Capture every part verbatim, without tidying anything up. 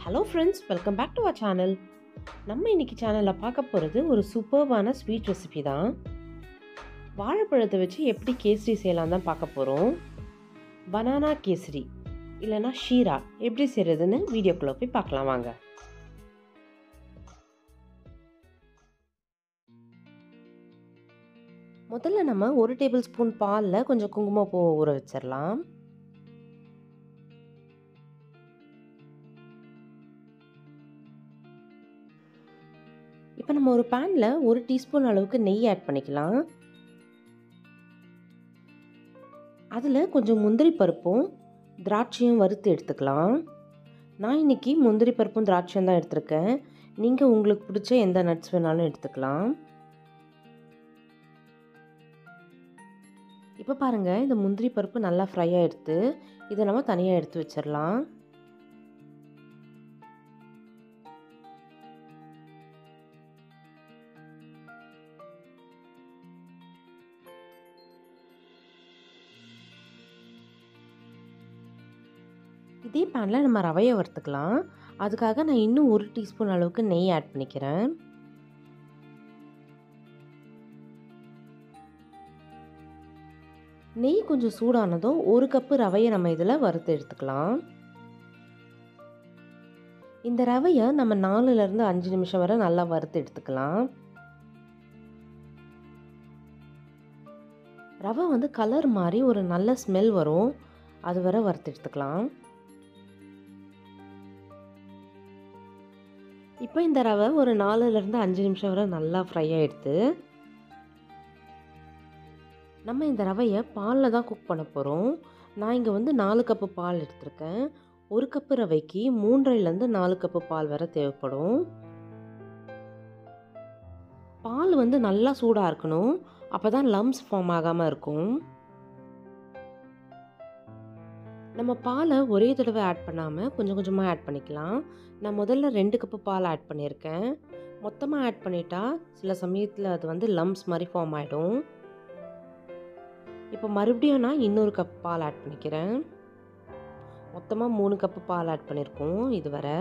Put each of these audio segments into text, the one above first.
Hello friends, welcome back to our channel. நம்ம இன்னைக்கு சேனலில் பார்க்க போகிறது ஒரு சூப்பர்வான ஸ்வீட் ரெசிபி தான். வாழைப்பழத்தை வச்சு எப்படி கேசரி செய்யலாம் தான் பார்க்க போகிறோம். பனானா கேசரி இல்லைனா ஷீரா எப்படி செய்கிறதுன்னு வீடியோக்குள்ளே போய் பார்க்கலாம் வாங்க. முதல்ல நம்ம ஒரு டேபிள் ஸ்பூன் பாலில் கொஞ்சம் குங்குமப்பூவை ஊற வச்சிடலாம். இப்போ நம்ம ஒரு பேனில் ஒரு டீஸ்பூன் அளவுக்கு நெய் ஆட் பண்ணிக்கலாம். அதில் கொஞ்சம் முந்திரி பருப்பும் திராட்சையும் வறுத்து எடுத்துக்கலாம். நான் இன்றைக்கி முந்திரி பருப்பும் திராட்சையும் தான் எடுத்திருக்கேன். நீங்கள் உங்களுக்கு பிடிச்ச எந்த நட்ஸ் வேணாலும் எடுத்துக்கலாம். இப்போ பாருங்கள், இந்த முந்திரி பருப்பு நல்லா ஃப்ரை ஆகிடுது. இதை நம்ம தனியாக எடுத்து வச்சிடலாம். இதே பேனில் நம்ம ரவையை வறுத்துக்கலாம். அதுக்காக நான் இன்னும் ஒரு டீஸ்பூன் அளவுக்கு நெய் ஆட் பண்ணிக்கிறேன். நெய் கொஞ்சம் சூடானதும் ஒரு கப்பு ரவையை நம்ம இதில் வறுத்து எடுத்துக்கலாம். இந்த ரவையை நம்ம நாலுலேருந்து அஞ்சு நிமிஷம் வரை நல்லா வறுத்து எடுத்துக்கலாம். ரவை வந்து கலர் மாதிரி ஒரு நல்ல ஸ்மெல் வரும், அது வரை வறுத்து எடுத்துக்கலாம். இப்போ இந்த ரவை ஒரு நாலுலேருந்து அஞ்சு நிமிஷம் வரை நல்லா ஃப்ரை ஆகிடுது. நம்ம இந்த ரவையை பாலில் தான் குக் பண்ண போகிறோம். நான் இங்கே வந்து நாலு கப்பு பால் எடுத்திருக்கேன். ஒரு கப்பு ரவைக்கு மூன்றைலேருந்து நாலு கப்பு பால் வரை தேவைப்படும். பால் வந்து நல்லா சூடாக இருக்கணும், அப்போ தான் லம்ஸ் ஃபார்ம் ஆகாமல் இருக்கும். நம்ம பாலை ஒரே தடவை ஆட் பண்ணாமல் கொஞ்சம் கொஞ்சமாக ஆட் பண்ணிக்கலாம். நான் முதல்ல ரெண்டு கப்பு பால் ஆட் பண்ணியிருக்கேன். மொத்தமாக ஆட் பண்ணிட்டா சில சமயத்தில் அது வந்து லம்ஸ் மாதிரி ஃபார்ம் ஆகிடும். இப்போ மறுபடியும் நான் இன்னொரு கப் பால் ஆட் பண்ணிக்கிறேன். மொத்தமாக மூணு கப்பு பால் ஆட் பண்ணியிருக்கோம் இதுவரை.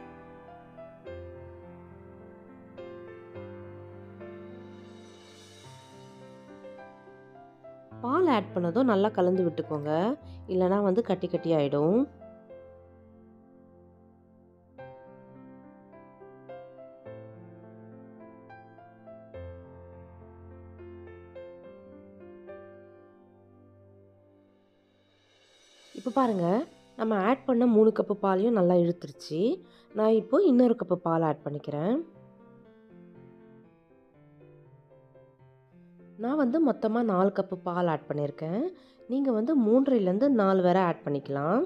பால் ஆட் பண்ணதும் நல்லா கலந்து விட்டுக்கோங்க, இல்லைனா வந்து கட்டி கட்டி ஆகிடும். இப்போ பாருங்கள், நம்ம ஆட் பண்ண மூணு கப்பு பாலையும் நல்லா இழுத்துருச்சு. நான் இப்போ இன்னொரு கப்பு பால் ஆட் பண்ணிக்கிறேன். நான் வந்து மொத்தமாக நாலு கப்பு பால் ஆட் பண்ணியிருக்கேன். நீங்கள் வந்து மூன்றைலேருந்து நாலு வரை ஆட் பண்ணிக்கலாம்.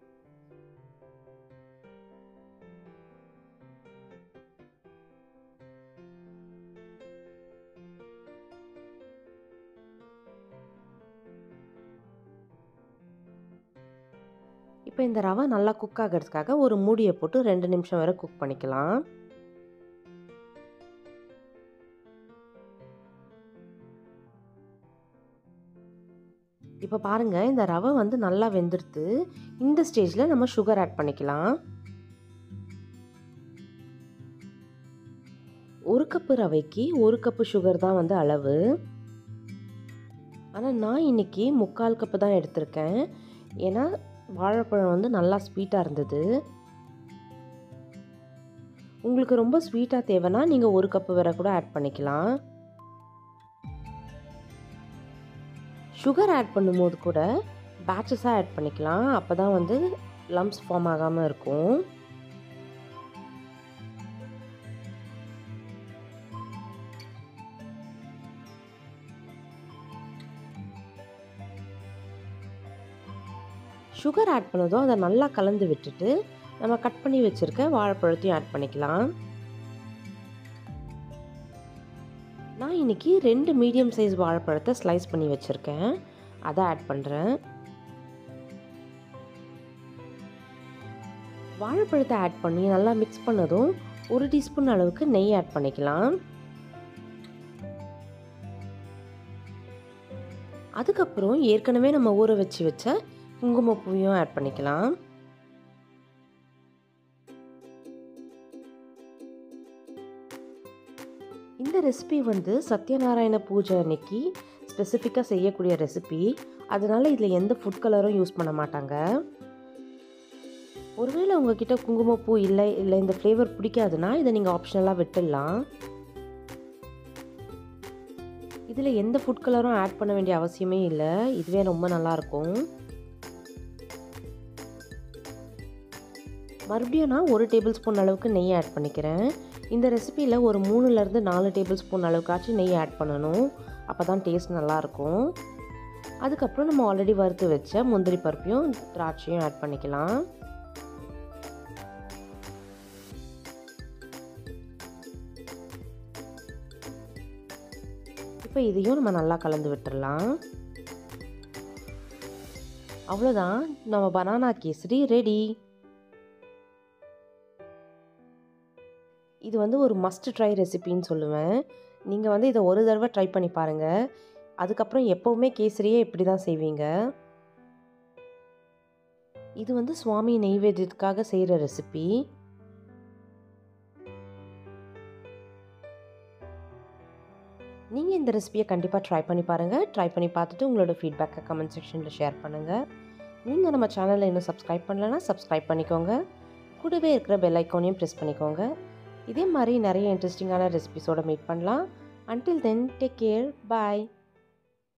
இப்போ இந்த ரவை நல்லா குக் ஆகிறதுக்காக ஒரு மூடியை போட்டு ரெண்டு நிமிஷம் வரை குக் பண்ணிக்கலாம். இப்போ பாருங்கள், இந்த ரவை வந்து நல்லா வெந்துடுது. இந்த ஸ்டேஜில் நம்ம சுகர் ஆட் பண்ணிக்கலாம். ஒரு கப்பு ரவைக்கு ஒரு கப்பு சுகர் தான் வந்து அளவு. ஆனால் நான் இன்னைக்கு முக்கால் கப்பு தான் எடுத்திருக்கேன். ஏன்னா வாழைப்பழம் வந்து நல்லா ஸ்வீட்டாக இருந்தது. உங்களுக்கு ரொம்ப ஸ்வீட்டாக தேவைன்னா நீங்கள் ஒரு கப்பு வரை கூட ஆட் பண்ணிக்கலாம். சுகர் ஆட் பண்ணும்போது கூட பேட்சஸாக ஆட் பண்ணிக்கலாம், அப்போ தான் வந்து லம்ஸ் ஃபார்ம் ஆகாமல் இருக்கும். சுகர் ஆட் பண்ணதும் அதை நல்லா கலந்து விட்டுட்டு நம்ம கட் பண்ணி வச்சுருக்க வாழைப்பழத்தையும் ஆட் பண்ணிக்கலாம். நான் இன்றைக்கி ரெண்டு மீடியம் சைஸ் வாழைப்பழத்தை ஸ்லைஸ் பண்ணி வச்சுருக்கேன், அதை ஆட் பண்ணுறேன். வாழைப்பழத்தை ஆட் பண்ணி நல்லா மிக்ஸ் பண்ணதும் ஒரு டீஸ்பூன் அளவுக்கு நெய் ஆட் பண்ணிக்கலாம். அதுக்கப்புறம் ஏற்கனவே நம்ம ஊற வச்சு வச்ச குங்குமப்பூவையும் ஆட் பண்ணிக்கலாம். ரெசிபி வந்து சத்யநாராயண பூஜை அன்னைக்கு ஸ்பெசிஃபிக்காக செய்யக்கூடிய ரெசிபி. அதனால் இதில் எந்த ஃபுட் கலரும் யூஸ் பண்ண மாட்டாங்க. ஒருவேளை உங்ககிட்ட குங்குமப்பூ இல்லை இல்லை இந்த ஃப்ளேவர் பிடிக்காதுன்னா இதை நீங்கள் ஆப்ஷனலாக விட்டுடலாம். இதில் எந்த ஃபுட் கலரும் ஆட் பண்ண வேண்டிய அவசியமே இல்லை. இதுவே ரொம்ப நல்லாயிருக்கும். மறுபடியும் நான் ஒரு டேபிள் ஸ்பூன் அளவுக்கு நெய் ஆட் பண்ணிக்கிறேன். இந்த ரெசிபியில் ஒரு மூணுலேருந்து நாலு டேபிள் ஸ்பூன் அளவுக்காச்சும் நெய் ஆட் பண்ணணும். அப்போ தான் டேஸ்ட் நல்லாயிருக்கும். அதுக்கப்புறம் நம்ம ஆல்ரெடி வறுத்து வச்ச முந்திரி பருப்பையும் திராட்சையும் ஆட் பண்ணிக்கலாம். இப்போ இதையும் நம்ம நல்லா கலந்து விட்டுடலாம். அவ்வளோதான், நம்ம பனானா கேசரி ரெடி. இது வந்து ஒரு மஸ்ட் ட்ரை ரெசிபின்னு சொல்லுவேன். நீங்கள் வந்து இதை ஒரு தடவை ட்ரை பண்ணி பாருங்கள். அதுக்கப்புறம் எப்போவுமே கேசரியே இப்படி தான் செய்வீங்க. இது வந்து சுவாமி நெய்வேத்தியத்துக்காக செய்கிற ரெசிபி. நீங்கள் இந்த ரெசிபியை கண்டிப்பாக ட்ரை பண்ணி பாருங்கள். ட்ரை பண்ணி பார்த்துட்டு உங்களோட ஃபீட்பேக்கை கமெண்ட் செக்ஷனில் ஷேர் பண்ணுங்கள். நீங்கள் நம்ம சேனலில் இன்னும் சப்ஸ்கிரைப் பண்ணலைன்னா சப்ஸ்கிரைப் பண்ணிக்கோங்க. கூடவே இருக்கிற பெல் ஐக்கானையும் ப்ரெஸ் பண்ணிக்கோங்க. இதே மாதிரி நிறைய இன்ட்ரெஸ்டிங்கான ரெசிபிஸோடு மீட் பண்ணலாம். Until then, take care. Bye.